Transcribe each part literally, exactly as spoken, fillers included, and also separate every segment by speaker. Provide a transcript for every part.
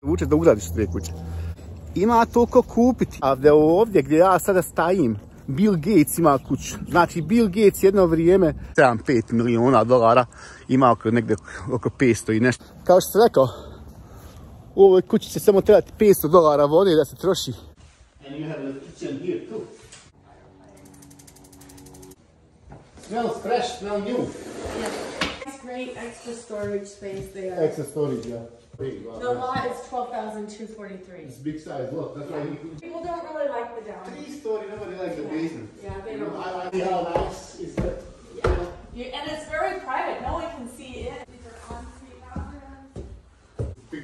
Speaker 1: Vuče da ugradiš dvije kuće. Ima to ko kupiti. A da ovdje gdje ja sada stajim, Bill Gates ima kuću. Znači Bill Gates jedno vrijeme sedam pet miliona dolara ima oko negdje oko petsto i nešto. Kao što sam rekao, u ovoj kući će samo trebati petsto dolara vode da se troši. And you have a kitchen here too. Smells fresh, smell new.
Speaker 2: Yeah. It's great extra storage space there.
Speaker 1: Extra storage, yeah.
Speaker 2: The lot is twelve thousand two hundred forty-three.
Speaker 1: It's big size, look, that's why you
Speaker 2: People don't really like the down.
Speaker 1: three story, nobody likes the basement.
Speaker 2: Yeah, they
Speaker 1: You know,
Speaker 2: don't.
Speaker 1: I like how nice is that.
Speaker 2: Yeah. You, and it's very private. No one can see it. These are ensuite bathrooms.
Speaker 1: Big.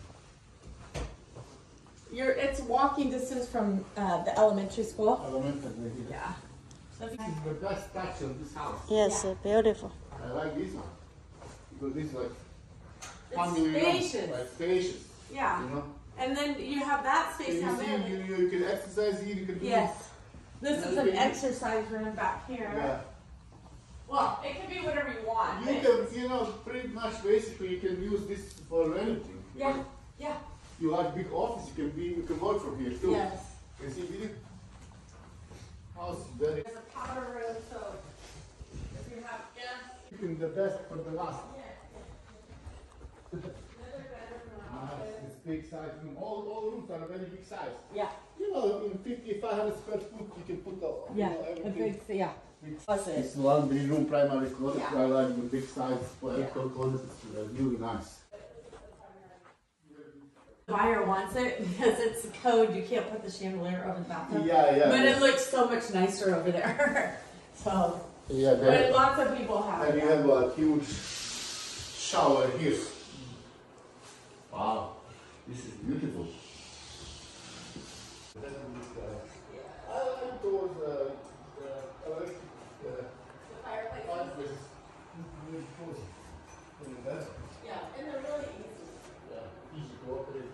Speaker 2: You're, it's walking distance from uh, the elementary school.
Speaker 1: Elementary.
Speaker 2: Yeah. So if you,
Speaker 1: This is the best touch of this house.
Speaker 3: Yes,
Speaker 2: Yeah.
Speaker 3: beautiful.
Speaker 1: I like this one. Because this is like
Speaker 2: it's
Speaker 1: family, you know,
Speaker 2: spacious.
Speaker 1: like spacious,
Speaker 2: Yeah.
Speaker 1: you know.
Speaker 2: And then you have that
Speaker 1: And
Speaker 2: space
Speaker 1: you
Speaker 2: down
Speaker 1: see,
Speaker 2: there.
Speaker 1: you, you, you can exercise here, you can do
Speaker 2: Yes. This is an
Speaker 1: Yeah.
Speaker 2: exercise room back here.
Speaker 1: Yeah.
Speaker 2: Well, it can be whatever you want.
Speaker 1: You
Speaker 2: but-
Speaker 1: can, you know, pretty much basically you can use this for anything.
Speaker 2: Yeah. Yeah.
Speaker 1: You like big office, you can be, you can work from here too.
Speaker 2: Yes.
Speaker 1: You see, this house is very.
Speaker 2: There's a powder room, so if you have guests.
Speaker 1: Keeping the best for the last.
Speaker 2: Another bedroom.
Speaker 1: Nice, it's big size room. All, all rooms are very big size.
Speaker 2: Yeah.
Speaker 1: You know, in fifty, five hundred square foot, you can put the, you
Speaker 2: Yeah.
Speaker 1: know,
Speaker 2: A
Speaker 1: everything.
Speaker 2: big, yeah.
Speaker 1: Big-
Speaker 2: Closet.
Speaker 1: It's one big room, primary closet.
Speaker 2: Yeah.
Speaker 1: I like the big size for
Speaker 2: Yeah.
Speaker 1: electrical closet. It's uh, really nice.
Speaker 2: The buyer wants it because it's a code. You can't put the chandelier over the bathtub.
Speaker 1: Yeah, yeah.
Speaker 2: But
Speaker 1: yeah.
Speaker 2: it looks so much nicer over there. So,
Speaker 1: Yeah,
Speaker 2: but
Speaker 1: there.
Speaker 2: lots of people have
Speaker 1: And
Speaker 2: it.
Speaker 1: you have a huge shower here. Wow, this is beautiful. I like those uh, uh, electric uh,
Speaker 2: The fireplace.
Speaker 1: fireplaces. Really cozy. Look at that.
Speaker 2: Yeah, and they're really easy.
Speaker 1: Yeah, easy to operate.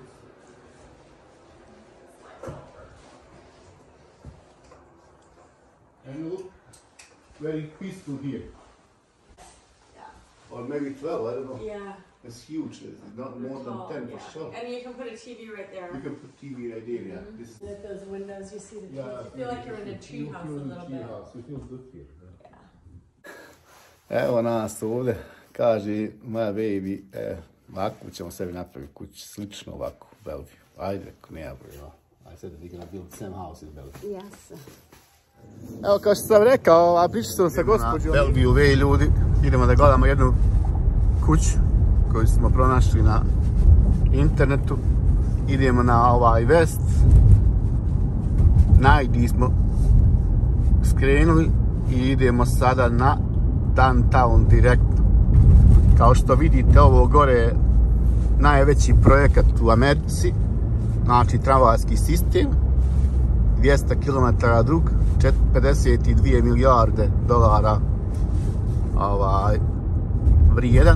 Speaker 1: And look, very peaceful here.
Speaker 2: Yeah.
Speaker 1: Or maybe twelve, I don't know.
Speaker 2: Yeah.
Speaker 1: It's huge, it's not more than
Speaker 2: Tall,
Speaker 1: ten
Speaker 2: yeah.
Speaker 1: for sure.
Speaker 2: And you can put a T V right there.
Speaker 1: You can put T V right there, yeah.
Speaker 2: Mhm.
Speaker 1: This is,
Speaker 2: With those windows, you see the trees.
Speaker 1: yeah,
Speaker 2: you feel like you're in a tree house a little bit.
Speaker 1: You feel good here.
Speaker 2: Yeah.
Speaker 1: Evo nas ovdje, kaže moja baby, e, ovako ćemo sebi napraviti kuću, slično ovako u Belgiju. Ajde, ako ne, bro. I said that we're gonna build the same house in Belgium.
Speaker 3: Yes.
Speaker 1: Evo, kao što sam rekao, a pričao sam sa gospođom Belgiju, ve ljudi, idemo da gledamo jednu kuću koju smo pronašli na internetu. Idemo na ovaj West. Najdi smo skrenuli i idemo sada na downtown direktno. Kao što vidite, ovo gore je najveći projekat u Americi, znači tramvajski sistem, dvjesto kilometara dug, pedeset dvije milijarde dolara ovaj, vrijedan.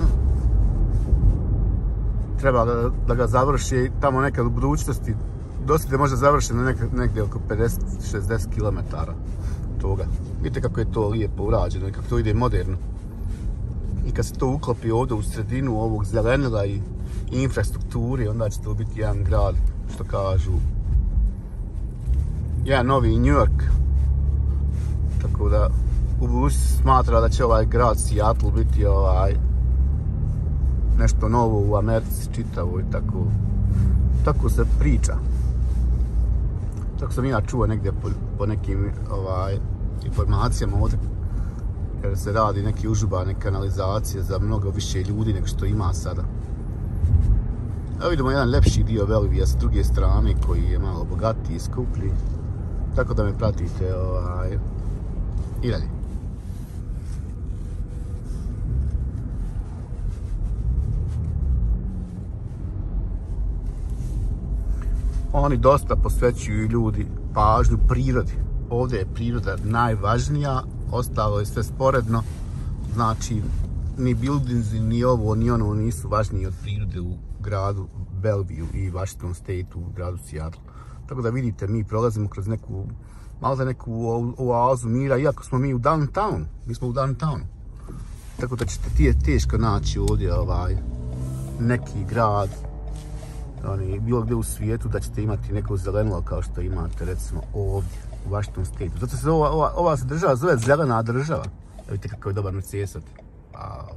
Speaker 1: Treba da, da ga završi tamo nekad u budućnosti. Dosta je možda završeno nekad, negdje oko pedeset do šezdeset kilometara toga. Vidite kako je to lijepo urađeno i kako to ide moderno. I kad se to uklopi ovdje u sredinu ovog zelenila i, i infrastrukturi, onda će to biti jedan grad, što kažu, jedan novi New York. Tako da u budućnosti smatra da će ovaj grad Seattle biti ovaj nešto novo u Americi čitavo i tako, tako se priča. Tako sam ja čuo negdje po, po nekim ovaj, informacijama ovdje, kada se radi neke užubane kanalizacije za mnogo više ljudi nego što ima sada. Evo vidimo jedan lepši dio Belvija s druge strane koji je malo bogatiji i skuplji. Tako da me pratite ovaj, i dalje. Oni dosta posvećuju ljudi pažnju prirodi. Ovdje je priroda najvažnija, ostalo je sve sporedno. Znači, ni buildingsi, ni ovo, ni ono nisu važniji od prirode u gradu Bellevue i Washington State u gradu Seattle. Tako da vidite, mi prolazimo kroz neku, malo da neku oazu mira, iako smo mi u downtown. Mi smo u downtownu. Tako da ćete tije teško naći ovdje ovaj, neki grad oni, bilo gdje u svijetu da ćete imati neko zelenilo kao što imate recimo ovdje u Washington State. Zato se ova, ova, ova se država zove zelena država. Da vidite kako je dobar Mercedes. Wow.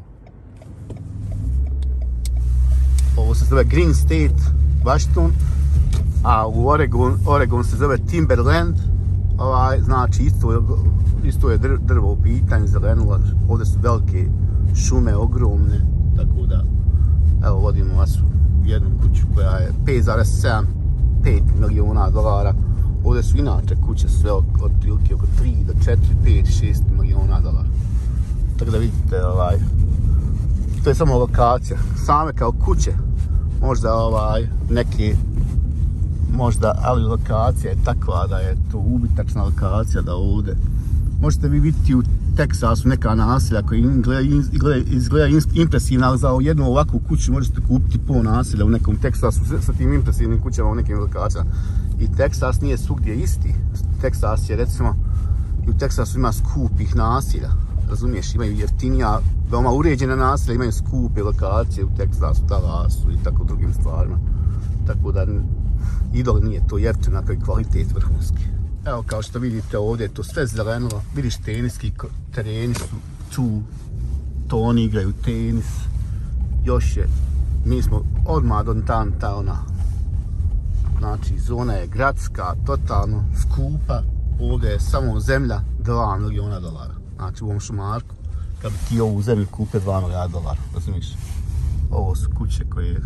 Speaker 1: Ovo se zove Green State, Washington, a u Oregon, Oregon se zove Timberland. Ovaj, znači isto, isto je drvo u pitanju, zelenilo. Ovdje su velike šume, ogromne, tako da evo vodimo vas u jednu kuću koja je pet zarez sedam pet miliona dolara. Ovdje su inače kuće sve otprilike oko tri do četiri, pet, šest miliona dolara. Tako da vidite, ovaj, to je samo lokacija. Same kao kuće, možda ovaj, neke, možda, ali lokacija je takva da je to ubitačna lokacija da ovdje. Možete vi vidjeti u Teksasu neka naselja koja izgleda, izgleda impresivna, ali za jednu ovakvu kuću možete kupiti pol naselja u nekom Teksasu sa tim impresivnim kućama u nekim lokacijama. I Teksas nije svugdje isti. Teksas je recimo, i u Teksasu ima skupih naselja, razumiješ, imaju jeftinija, veoma uređena naselja, imaju skupe lokacije u Teksasu, Dallasu i tako drugim stvarima. Tako da idol nije to jeftino, onako i kvalitet vrhunski. Evo kao što vidite ovdje je to sve zelenilo, vidiš teniski tereni su tu, to oni igraju tenis, još je, mi smo odmah do downtowna, znači zona je gradska, totalno skupa, ovdje je samo zemlja dva miliona dolara, znači u ovom šumarku, kad bi ti ovu zemlju kupio dva miliona dolara, razumiješ, ovo su kuće koje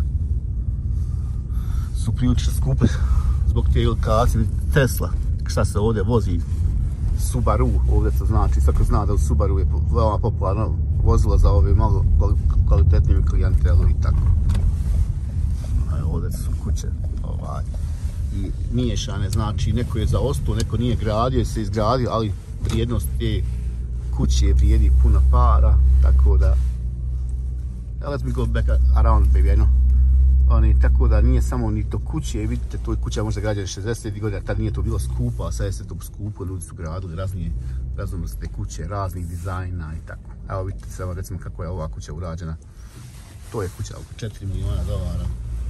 Speaker 1: su prilično skupe zbog te lokacije, Tesla. Šta se ovdje vozi, Subaru, ovdje to znači, svako zna da u Subaru je veoma popularno vozilo za ove malo kvalitetnije klijentelu i tako. Ovdje su kuće, ovaj, i miješane, znači neko je zaostao, neko nije gradio i se izgradio, ali vrijednost te kuće vrijedi puno para, tako da, let's me go back around, baby, I know. Oni, tako da nije samo ni to kuće, vidite, to je kuća možda građana šezdesetih godina, tad nije to bilo skupo, a sad je se to skupo, ljudi su gradili razni, raznovrste kuće, raznih dizajna i tako. Evo vidite samo recimo kako je ova kuća urađena. To je kuća oko četiri miliona dolara.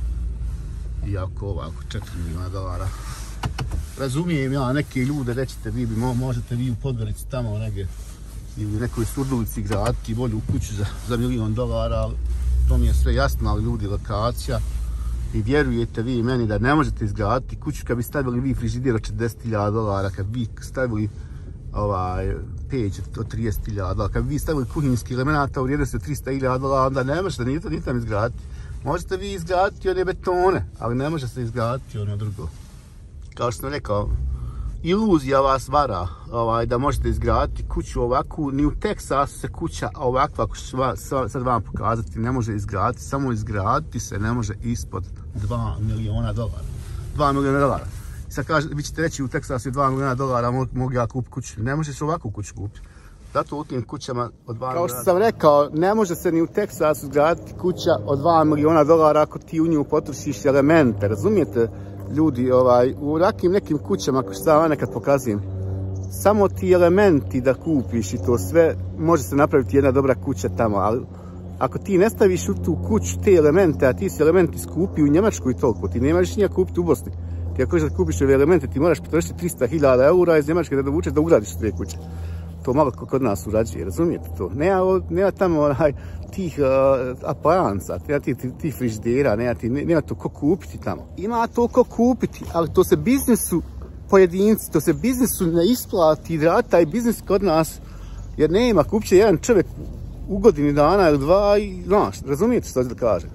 Speaker 1: Iako ova oko četiri miliona dolara. Razumijem ja neke ljude, rećete vi bi, možete vi u Podgorici tamo negdje ili u nekoj Surdulici graditi bolju kuću za, za milion dolara, ali to mi je sve jasno, ali ljudi, lokacija, i vjerujete vi meni da ne možete izgraditi kuću kad bi stavili vi frižider od četrdeset hiljada dolara, kad bi stavili ovaj peć od trideset hiljada dolara, kad bi vi stavili kuhinjski elemenata u vrijednosti od trista hiljada dolara, onda ne možete ni to ni tam izgraditi. Možete vi izgraditi one betone, ali ne može se izgraditi ono drugo. Kao što sam rekao, iluzija vas vara, ovaj, da možete izgraditi kuću ovakvu, ni u Teksasu se kuća ovakva, ako ću sad vam pokazati, ne može izgraditi, samo izgraditi se ne može ispod dva miliona dolara. dva miliona dolara. Sad kažete, vi ćete reći u Teksasu je dva miliona dolara, mogu ja kupiti kuću. Ne možeš ovakvu kuću kupiti. Zato u tim kućama od dva miliona dolara. Kao što sam rekao, ne može se ni u Teksasu izgraditi kuća od dva miliona dolara ako ti u nju potrošiš elemente, razumijete? Ljudi, ovaj, u rakim nekim kućama, ako što vam nekad pokazujem, samo ti elementi da kupiš i to sve, može se napraviti jedna dobra kuća tamo, ali ako ti ne staviš u tu kuću te elemente, a ti si elementi skupi u Njemačkoj toliko, ti ne možeš nija kupiti u Bosni. Ti ako da kupiš ove elemente, ti moraš potrošiti trista hiljada eura iz Njemačke da dovučeš da ugradiš te kuće. To malo kod nas urađuje, razumijete to? Nema, nema tamo onaj, tih uh, apajanca, nema tih ti frižidera, nema, ti, nema to ko kupiti tamo. Ima to ko kupiti, ali to se biznisu pojedinci, to se biznisu ne isplati da taj biznis kod nas, jer nema, kupit će jedan čovjek u godini dana ili dva i, znaš, razumijete što da kaže?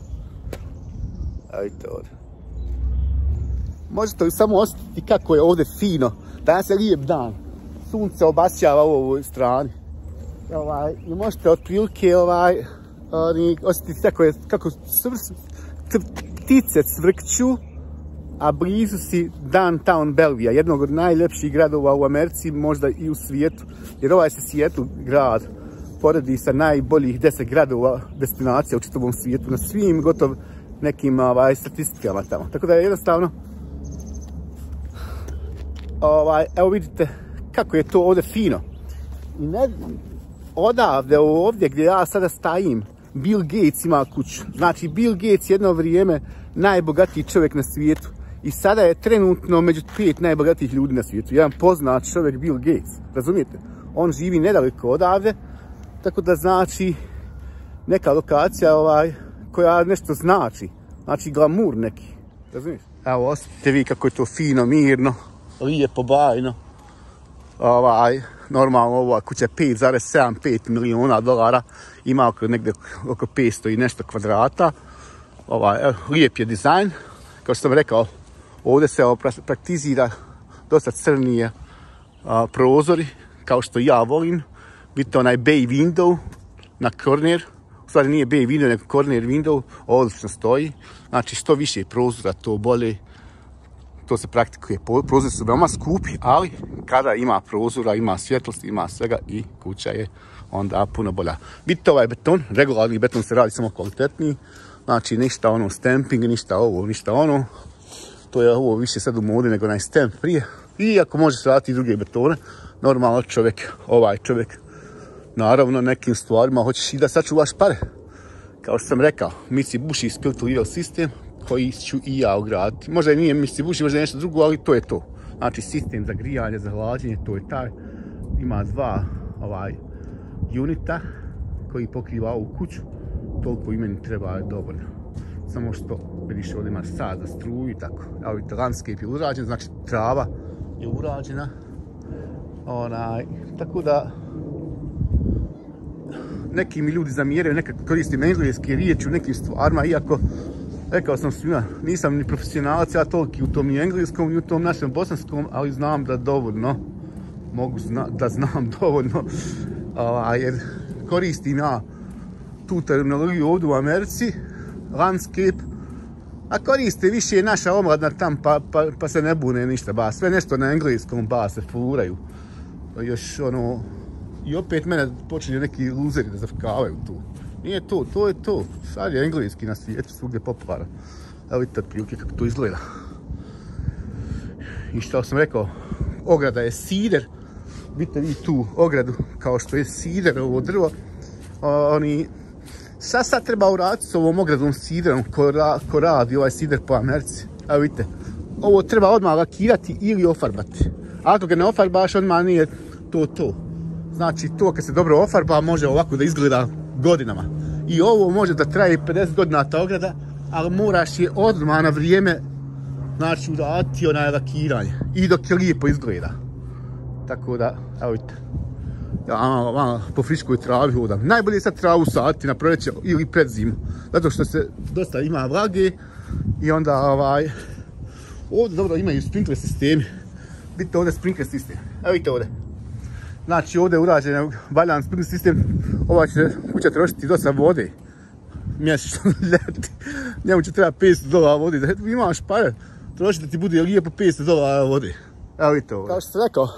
Speaker 1: Evo vidite ovdje. Možete li samo osjetiti kako je ovdje fino, danas je lijep dan. Sunce obasjava u ovoj strani. Ovaj, i možete otprilike ovaj, oni, osjetiti kako, je, kako svrs, ptice cvrkću, a blizu si downtown Bellevue, jednog od najljepših gradova u Americi, možda i u svijetu. Jer ovaj se Seattle grad poredi sa najboljih deset gradova, destinacija u čitavom svijetu, na svim gotov nekim ovaj, statistikama tamo. Tako da je jednostavno, ovaj, evo vidite, kako je to ovdje fino. I ne, odavde ovdje gdje ja sada stajim, Bill Gates ima kuću. Znači Bill Gates jedno vrijeme najbogatiji čovjek na svijetu. I sada je trenutno među pet najbogatijih ljudi na svijetu. Jedan poznat čovjek, Bill Gates, razumijete? On živi nedaleko odavde, tako da znači neka lokacija ovaj, koja nešto znači. Znači glamur neki, razumiješ? Evo, osjetite vi kako je to fino, mirno, lijepo, bajno. Ovaj, normalno ova kuća je pet zarez sedamdeset pet milijuna dolara, ima oko, negdje oko petsto i nešto kvadrata. Ovaj, evo, lijep je dizajn, kao što sam rekao, ovdje se ovo praktizira dosta crnije a, prozori, kao što ja volim. Vidite onaj bay window na corner, u stvari nije bay window, nego corner window, odlično stoji. Znači što više prozora, to bolje. To se praktikuje. Prozori su veoma skupi, ali kada ima prozora, ima svjetlosti, ima svega i kuća je onda puno bolja. Vidite ovaj beton, regularni beton se radi samo kvalitetniji. Znači ništa ono stamping, ništa ovo, ništa ono. To je ovo više sad u modi nego onaj stamp prije. I ako može se raditi i druge betone, normalno čovjek, ovaj čovjek, naravno nekim stvarima hoćeš i da sačuvaš pare. Kao što sam rekao, Mitsubishi Split Level sistem koji ću i ja ugraditi. Možda nije Mitsubishi, možda je nešto drugo, ali to je to. Znači sistem za grijanje, za hlađenje, to je taj. Ima dva ovaj, unita koji pokriva ovu kuću. Toliko i meni treba dovoljno. Samo što vidiš ovdje ima sad za struju i tako. Evo vidite, landscape je urađen, znači trava je urađena. Onaj, tako da neki mi ljudi zamjeraju, nekako koristim engleske riječi u nekim stvarima, iako rekao sam svima, nisam ni profesionalac, ja toliki u tom ni engleskom, ni u tom našem bosanskom, ali znam da dovoljno, mogu zna, da znam dovoljno, a, jer koristim ja tu terminologiju ovdje u Americi, landscape, a koriste više naša omladna tam, pa, pa, pa se ne bune ništa, ba, sve nešto na engleskom, ba, se furaju. Još ono, i opet mene počinju neki luzeri da zafkavaju tu. Nije to, to je to. Sad je engleski na svijetu, svugdje popularan. Evo vidite otprilike kako to izgleda. I što sam rekao, ograda je sider. Vidite vi tu ogradu, kao što je sider, ovo drvo. Oni, sad sad treba uraditi s ovom ogradom siderom ko, ra, ko radi ovaj sider po Americi. Evo vidite, ovo treba odmah lakirati ili ofarbati. Ako ga ne ofarbaš, odmah nije to to. Znači to kad se dobro ofarba može ovako da izgleda godinama. I ovo može da traje pedeset godina ta ograda, ali moraš je odmah na vrijeme, znači uraditi onaj lakiranje. I dok je lijepo izgleda. Tako da, evo vidite. Ja malo, malo po friškoj travi hodam. Najbolje je sad travu saditi na proljeće ili pred zimu. Zato što se dosta ima vlage i onda ovaj... Ovdje dobro imaju sprinkler sistemi. Vidite ovdje sprinkler sistem. Evo vidite ovdje. Znači ovdje je urađen valjan sprinkler sistem. Ova će kuća trošiti dosta vode. Mjesečno ljeti. Njemu će treba petsto dolara vode. Da imaš pare, trošiti da ti bude lijepo petsto dolara vode. Evo vidite ovdje. Kao što sam rekao,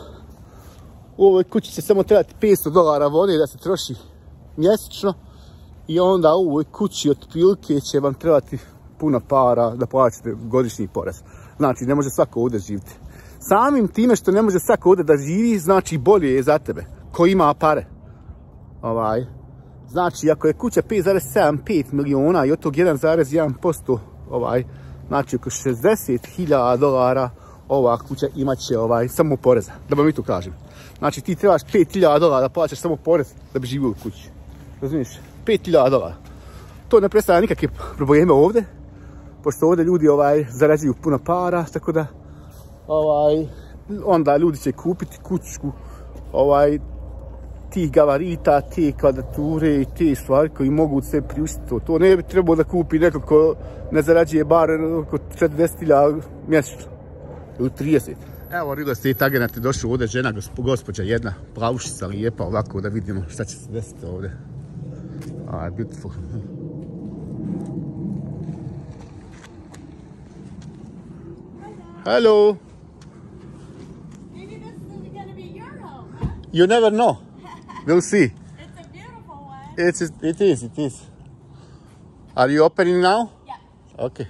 Speaker 1: u ovoj kući će samo trebati petsto dolara vode da se troši mjesečno. I onda u ovoj kući otprilike će vam trebati puno para da plaćate godišnji porez. Znači ne može svako ovdje živjeti. Samim time što ne može svako ovdje da živi, znači bolje je za tebe, ko ima pare. Ovaj. Znači, ako je kuća pet zarez sedamdeset pet milijuna i od tog jedan zarez jedan posto, ovaj, znači oko šezdeset hiljada dolara, ova kuća imat će ovaj, samo poreza, da vam mi to kažem. Znači, ti trebaš pet hiljada dolara da plaćaš samo porez da bi živio u kući. Razumiješ? pet hiljada dolara. To ne predstavlja nikakve probleme ovdje, pošto ovdje ljudi ovaj, zarađuju puno para, tako da ovaj, onda ljudi će kupiti kuću ovaj, tih gavarita, te kvadrature i te stvari koji mogu se priuštiti. To, to ne bi trebalo da kupi neko ko ne zarađuje bar oko četrdeset hiljada mjesečno ili trideset. Evo real estate agent je došao ovdje, žena, gospođa jedna, plavušica lijepa, ovako da vidimo šta će se desiti ovdje. Ah, beautiful. Hello.
Speaker 2: Maybe this is going to be your home, huh?
Speaker 1: You never know. We'll see.
Speaker 2: It's a beautiful one.
Speaker 1: It's, it is, it is. Are you opening now?
Speaker 2: Yeah.
Speaker 1: Okay.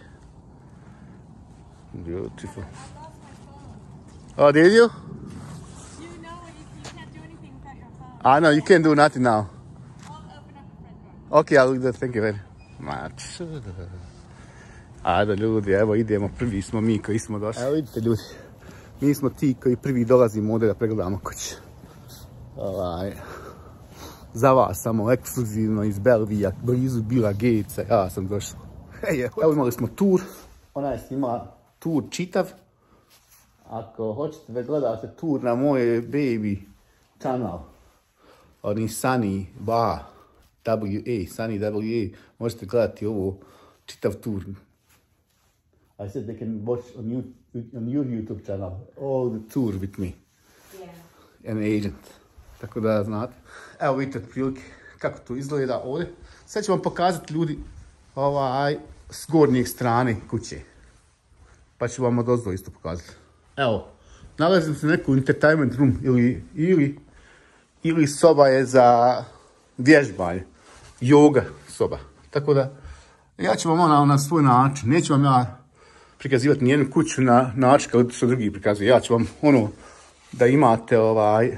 Speaker 1: Beautiful.
Speaker 2: I lost my phone.
Speaker 1: Oh, did you?
Speaker 2: You know when you, you can't do anything without your phone.
Speaker 1: I know, you can't do nothing now.
Speaker 2: I'll open up the front door.
Speaker 1: Okay, I'll do that. Thank you very much. Ajde ljudi, evo idemo, prvi smo mi koji smo došli. Evo vidite ljudi, mi smo ti koji prvi dolazimo ovdje da pregledamo kuće. Ovaj, za vas samo ekskluzivno iz Belvija, blizu Billa Gatesa, ja sam došao. Evo imali smo tur, ona je snima tur čitav. Ako hoćete da gledate tur na moje baby kanal, oni Sunny W A, Sunny W A, možete gledati ovo čitav tur. I said they can watch on, you, on your YouTube channel all the tour with me. Yeah. An agent. Tako da znate. Evo vidite otprilike kako to izgleda ovdje. Sad ću vam pokazati ljudi ovaj, s gornjeg strane kuće. Pa ću vam odozdo isto pokazati. Evo, nalazim se neku entertainment room ili, ili, ili soba je za vježbanje. Yoga soba. Tako da ja ću vam ona na svoj način. Neću vam ja prikazivati nijednu kuću na način kao što drugi prikazuju. Ja ću vam ono da imate ovaj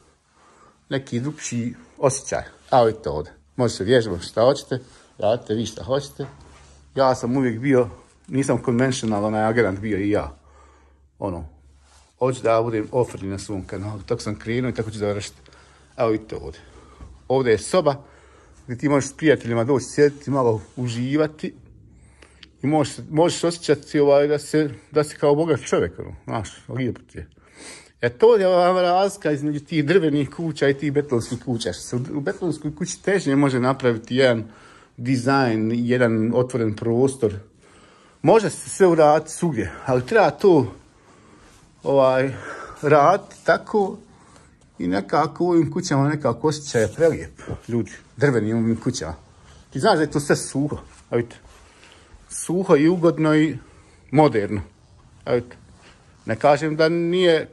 Speaker 1: neki drugčiji osjećaj. Evo vidite ovdje. Možete vježbati šta hoćete, radite vi šta hoćete. Ja sam uvijek bio, nisam conventional, onaj agent bio i ja. Ono, hoću da ja budem offerli na svom kanalu. Tako sam krenuo i tako ću završiti. Evo vidite ovdje. Ovdje je soba gdje ti možeš s prijateljima doći sjediti, malo uživati. I možeš, možeš osjećati ovaj, da, se, da si kao bogat čovjek, ono, znaš, lijepo ti je. E to je ova razlika između tih drvenih kuća i tih betonskih kuća. U betonskoj kući težnje može napraviti jedan dizajn, jedan otvoren prostor. Može se sve uraditi svugdje, ali treba to ovaj, raditi tako i nekako u ovim kućama nekako osjećaj je prelijep, ljudi, drvenim ovim kućama. Ti znaš da je to sve suho, a vidite. Suho i ugodno i moderno. Evo, ne kažem da nije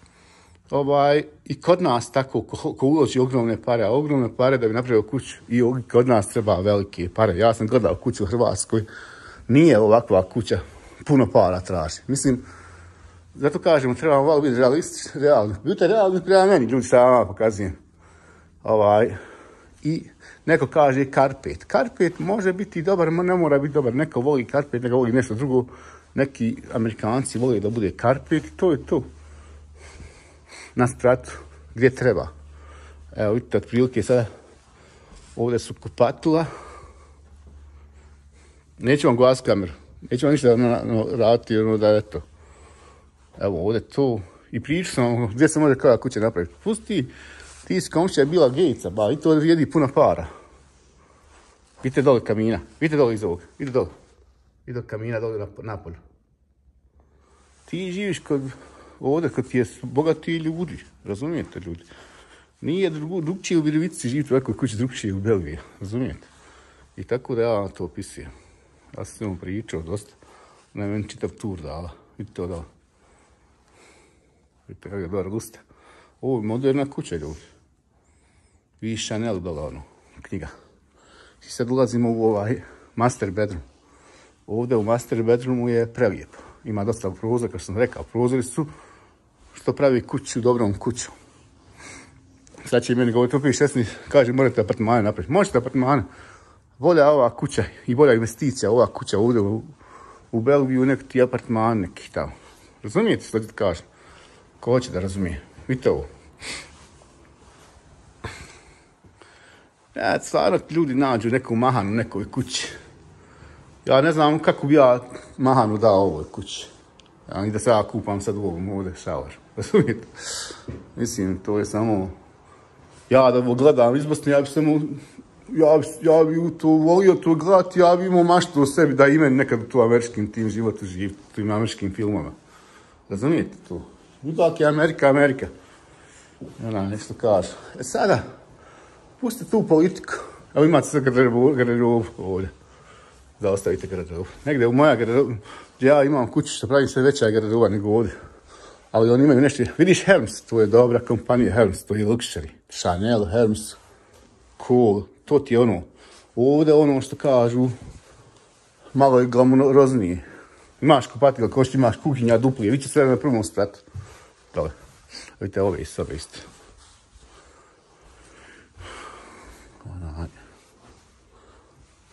Speaker 1: ovaj, i kod nas tako, ko, ko uloži ogromne pare, a ogromne pare da bi napravio kuću i kod nas treba velike pare. Ja sam gledao kuću u Hrvatskoj, nije ovakva kuća, puno para traži. Mislim, zato kažemo, trebamo malo biti realistični, realni. Budite realni prema meni, ljudi, šta vam pokazujem. Ovaj, i neko kaže karpet. Karpet može biti dobar, ne mora biti dobar. Neko voli karpet, neko voli nešto drugo. Neki Amerikanci vole da bude karpet. To je to. Na spratu, gdje treba. Evo, vidite, otprilike sada ovdje su kupatula. Neću vam glas kameru. Neću vam ništa raditi, ono da je to. Evo, ovdje to. I pričao sam gdje se može kada kuća napraviti. Pusti, ti si komšija Billa Gatesa, ba, i to vrijedi puno para. Vidite dole kamina, vidite dole iz ovog, vidite dole. Vidite kamina dole na, napolju. Ti živiš kod, ovdje kod ti je bogati ljudi, razumijete ljudi. Nije drugčije u Virovici živjeti u ovakvoj kući, drugčije u Belgiji, razumijete. I tako da ja vam to opisujem. Ja sam vam pričao dosta, ne meni čitav tur dala, vidite to dole. Vidite kako je dobra gusta. Ovo je moderna kuća, ljudi. Vi Chanel dole, ono, knjiga. I sad ulazimo u ovaj master bedroom. Ovdje u master bedroomu je prelijepo. Ima dosta prozora, kao što sam rekao. Prozori su što pravi kuću, dobrom kuću. Sad će meni govoriti, opet šestni, kaže, morate apartmane napraviti. Možete apartmane. Bolja ova kuća i bolja investicija, ova kuća ovdje u, u Belgiju, nek ti apartman neki tamo. Razumijete što ti kažem? Ko hoće da razumije. Vidite ovo. Ja, stvarno ljudi nađu neku mahanu u nekoj kući. Ja ne znam kako bi ja mahanu dao ovoj kući. Ja, i da se ja kupam sad u ovom ovdje šavar. Razumijete? Mislim, to je samo... Ja da ovo gledam iz Bosne, ja bi samo... Ja bi, ja bi to volio to gledati, ja bi imao maštu o sebi da imam nekad u tu američkim tim životu živjeti, tim američkim filmama. Razumijete to? Ipak je Amerika, Amerika. Ona nešto kaže. E sada, pustite tu politiku. Evo imate sad garderobu ovdje. Da ostavite garderobu. Negdje u moja garderobu, gdje ja imam kuću što pravim sve veća garderoba nego ovdje. Ali oni imaju nešto, vidiš Hermes, to je dobra kompanija Hermes, to je luxury. Chanel, Hermes, cool, to ti je ono. Ovdje ono što kažu, malo je glamuroznije. Imaš kupatila, ko što imaš kuhinja duplije, vi će sve na prvom spratu. Dole. Vidite, ove iz sobe isto.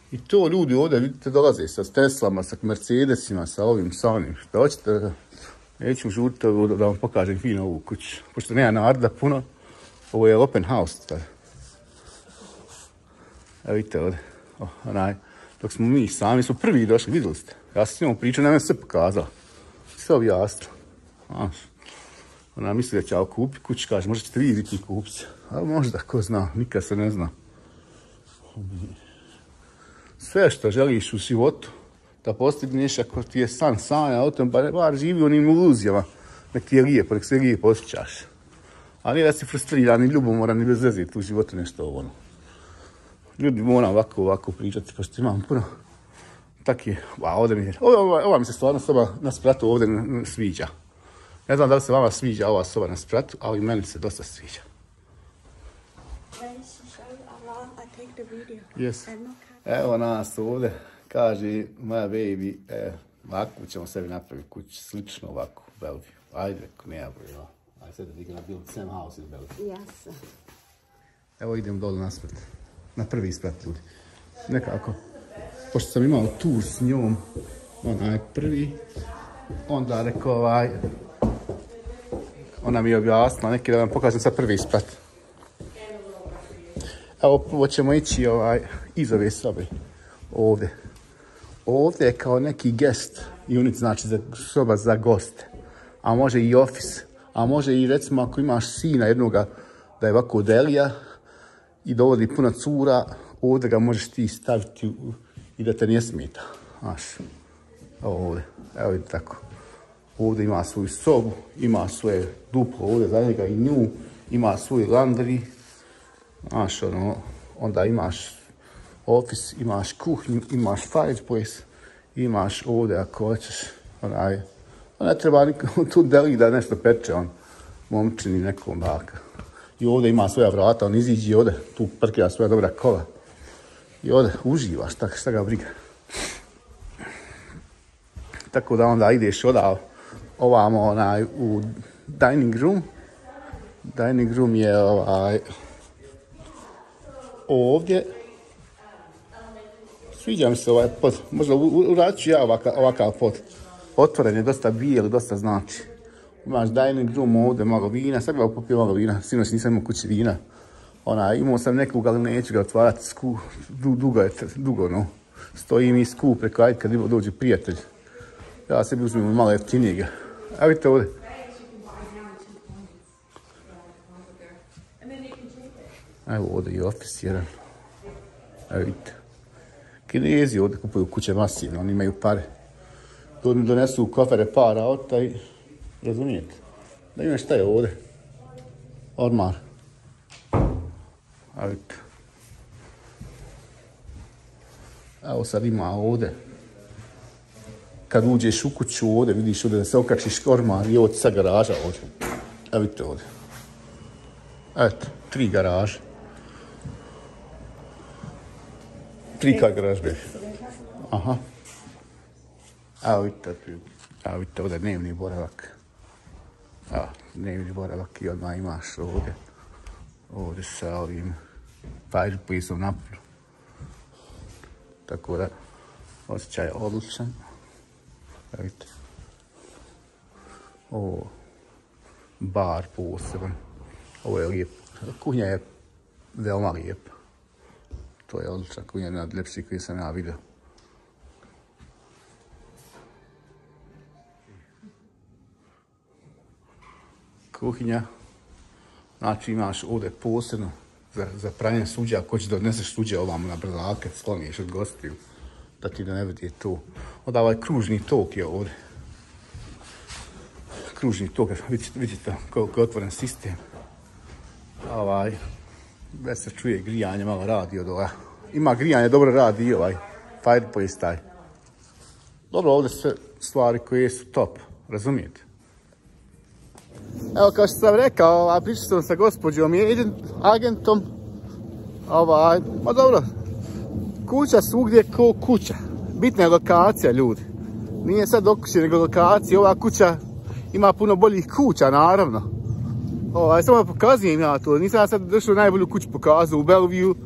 Speaker 1: I to ljudi ovdje, vidite, dolaze sa Teslama, sa Mercedesima, sa ovim, sa onim. Da hoćete, neću žuriti da vam pokažem fino ovu kuću. Pošto nema naroda puno, ovo je open house. Tada. Evo vidite ovdje, oh, onaj, dok smo mi sami, smo prvi došli, vidjeli ste. Ja sam s njom pričao, nema sve pokazao. Sve objasnio. Znaš, ona misli da će ja kupiti kuću, kaže, možda ćete vi biti kupiti. Ali možda, ko zna, nikad se ne zna. Sve što želiš u životu da postigneš, ako ti je san sanja o tom, pa bar živi u onim iluzijama. Nek ti je lijepo, nek se lijepo osjećaš. A nije da si frustriran, ni ljubomoran, ni bez veze u životu nešto ono. Ljudi moram ovako, ovako pričati, pošto imam puno taki, wow, ovdje mi je, ova, ova mi se stvarno soba na spratu ovdje sviđa. Ne znam da li se vama sviđa ova soba na spratu, ali meni se dosta sviđa. Yes. Evo nas ovdje, kaže moja baby, e, ovako ćemo sebi napraviti kuću, slično ovako, u Bellevue. Ajde, ako ne ja bojela. I said that we're gonna build the same house in Bellevue.
Speaker 2: Yes.
Speaker 1: Evo idem dole na sprat. Na prvi sprat, ljudi. Nekako. Pošto sam imao tur s njom, onaj prvi, onda rekao ovaj, ona mi je objasnila neki da vam pokažem sad prvi sprat. Evo prvo ćemo ići ovaj, iz ove sobe, ovdje. Ovdje je kao neki guest unit, znači za, soba za goste. A može i office, a može i recimo ako imaš sina jednoga da je ovako delija i dovodi puno cura, ovdje ga možeš ti staviti u, i da te ne smeta. Znaš, evo ovdje, evo vidite tako. Ovdje ima svoju sobu, ima svoje duplo ovdje za njega i nju, ima svoj laundry. Znaš, ono, onda imaš office, imaš kuhinju, imaš fireplace, imaš ovdje ako hoćeš, onaj, ne treba nikom tu deli da nešto peče, on, momčini nekom baka. I ovdje ima svoja vrata, on iziđe ovdje, tu parkira svoja dobra kola. I ovdje uživaš, tako šta ga briga. Tako da onda ideš odav, ovamo onaj u dining room. Dining room je ovaj ovdje. Sviđa mi se ovaj pod, možda uradit ću ja ovakav, ovakav pod. Otvoren je, dosta bijeli, dosta znači. Imaš dining room ovdje, malo vina, sad ga popio malo vina, sinoć nisam imao kući vina. Ona, imao sam nekog, ali neću ga otvarati, sku, du, dugo je, dugo, no. Stoji mi skup, rekao, ajde kad dođe prijatelj. Ja sebi uzmem malo jeftinijega. A vidite ovdje. Evo ovdje i office jedan. Evo vidite. Kinezi ovdje kupuju kuće masivno, oni imaju pare. To mi donesu kofere para auta i razumijete. Da imaš šta je ovdje. Ormar. Evo vidite. Evo sad ima ovdje. Kad uđeš u kuću ovdje, vidiš ovdje da se okačiš ormar i ovo ti sad garaža ovdje. Evo vidite ovdje. Eto, tri garaže. Tri kar garaž bih. Aha. Evo vidite, evo vidite ovdje dnevni boravak. Evo, dnevni boravak i odmah imaš ovdje. Ovdje sa ovim fireplace-om napolju. Tako da, osjećaj je odličan. Evo vidite. Ovo, bar poseban. Ovo je lijepo. Kuhinja je veoma lijepa. To je odlična kuhinja, jedna od ljepših koje sam ja vidio. Kuhinja. Znači imaš ovdje posebno za, za pranje suđa. Ako ćeš da odneseš suđe ovamo na brzake, skloniješ od gostiju. Da ti da ne vidi to. Onda ovaj kružni tok je ovdje. Kružni tok, vidite, vidite koliko je otvoren sistem. Ovaj, već se čuje grijanje, malo radi od ova. Ima grijanje, dobro radi i ovaj fireplace taj. Dobro, ovdje sve stvari koje su top, razumijete? Evo, kao što sam rekao, ovaj, pričao sam sa gospođom i agentom. Ovaj, ma dobro, kuća svugdje ko kuća. Bitna je lokacija, ljudi. Nije sad do kuće, nego lokacija. Ova kuća ima puno boljih kuća, naravno. Ovaj, samo pokazujem ja to. Nisam ja sad došao najbolju kuću pokazao u Bellevue.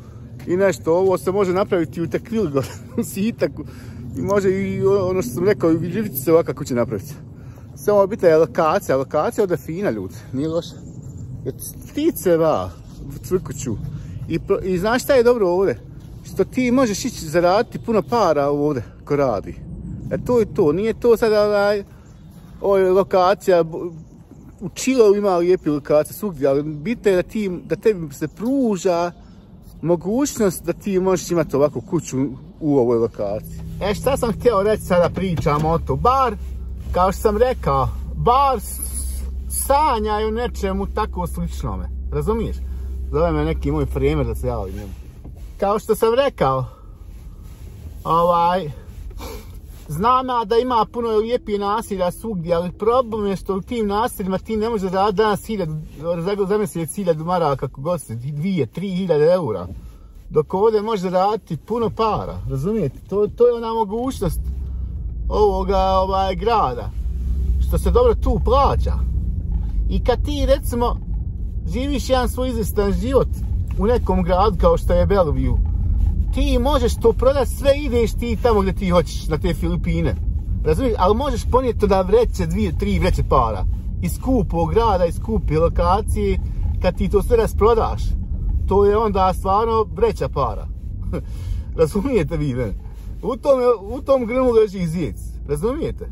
Speaker 1: i nešto. Ovo se može napraviti u Tekvili gore, u Sitaku. I može i ono što sam rekao, i Živici se ovakva kuća napraviti. Samo bitna je lokacija, lokacija ovdje je fina, ljudi, nije loša. Ptice va, cvrkuću. I, I znaš šta je dobro ovdje? Što ti možeš ići zaraditi puno para ovdje ko radi. E to je to, nije to sada ovaj, ovo je lokacija, u Čilovu ima lijepi lokacije svugdje, ali bitno je da, ti, da tebi se pruža mogućnost da ti možeš imati ovakvu kuću u ovoj lokaciji. E šta sam htio reći sada pričam o to, bar, kao što sam rekao, bar sanjaju nečemu tako sličnome, razumiješ? Zove me neki moj framer da se javi njemu. Kao što sam rekao, ovaj, znam ja da ima puno lijepih nasilja svugdje, ali problem je što u tim nasiljima ti ne možeš zaraditi danas hiljadu, zamisliti hiljadu maraka, kako god se, dvije, tri hiljade eura. Dok ovdje može zaraditi puno para, razumijete? To, to je ona mogućnost ovoga ovaj, grada, što se dobro tu plaća. I kad ti recimo živiš jedan svoj izvjestan život u nekom gradu kao što je Bellevue, ti možeš to prodati sve, ideš ti tamo gdje ti hoćeš, na te Filipine. Razumiješ? Ali možeš ponijeti to da vreće, dvije, tri vreće para. Iz skupog grada, iz skupe lokacije, kad ti to sve rasprodaš, to je onda stvarno vreća para. Razumijete vi mene? U tom, u tom grmu leži zijec. Razumijete?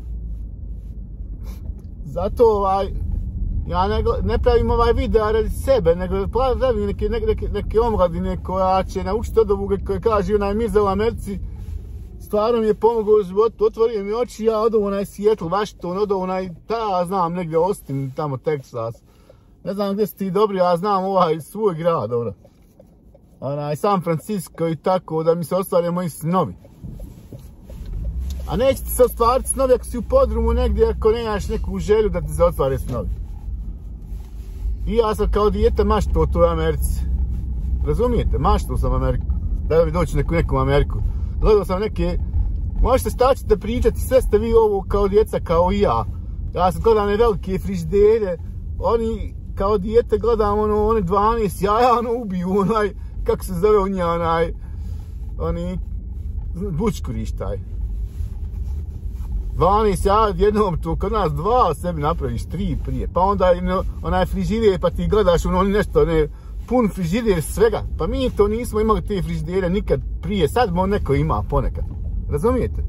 Speaker 1: Zato ovaj, ja ne, ne pravim ovaj video radi sebe, nego pravim neke, neke, neke omladine koja će naučiti od ovoga koje kaže onaj Mirza u Americi. Stvarno mi je pomogao u životu, otvorio mi oči, ja od onaj Seattle, Washington, od onaj, ta ja znam negdje Austin, tamo Texas. Ne znam gdje si ti dobri, ja znam ovaj svoj grad, dobro. Onaj San Francisco i tako, da mi se ostvaraju moji snovi. A neće ti se ostvariti snovi ako si u podrumu negdje, ako nemaš neku želju da ti se ostvare snovi. I ja sam kao dijete maštao u toj Americi. Razumijete? Maštao sam Ameriku. Da bi doći neku neku Ameriku. Gledao sam neke... Možete staći da pričati, sve ste vi ovo kao djeca, kao i ja. Ja sam gledao one velike frižidere. Oni kao dijete gledam ono, one dvanaest jaja, ono ubiju onaj... Kako se zove u njih onaj... Oni... Bučkuriš taj. dvanaest jaja jednom, to kod nas dva sebi napraviš, tri prije. Pa onda onaj frižider, pa ti gledaš ono nešto, ne, pun frižider svega. Pa mi to nismo imali te frižidere nikad prije, sad mo neko ima ponekad. Razumijete?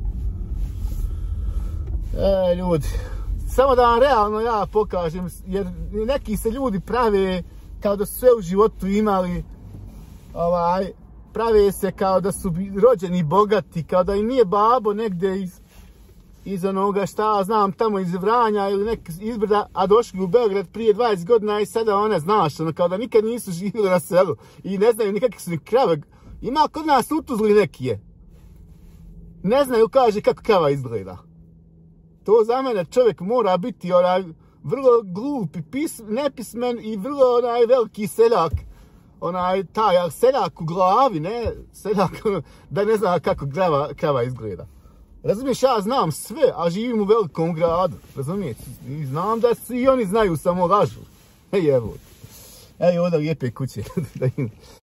Speaker 1: E, ljudi, samo da vam realno ja pokažem, jer neki se ljudi prave kao da su sve u životu imali, ovaj, prave se kao da su rođeni bogati, kao da im nije babo negdje iz iz onoga šta znam tamo iz Vranja ili nek izbrda, a došli u Beograd prije dvadeset godina i sada one znaš, ono kao da nikad nisu živjeli na selu i ne znaju nikakve su ni krave. Ima kod nas u Tuzli neki je. Ne znaju, kaže, kako krava izgleda. To za mene čovjek mora biti onaj vrlo glup i pis, nepismen i vrlo onaj veliki seljak. Onaj taj seljak u glavi, ne seljak da ne zna kako krava, krava izgleda. Razumiješ, ja znam sve, a živim u velikom gradu, razumiješ? I znam da i oni znaju, samo lažu. Ej, evo. Ej, ovdje lijepe kuće.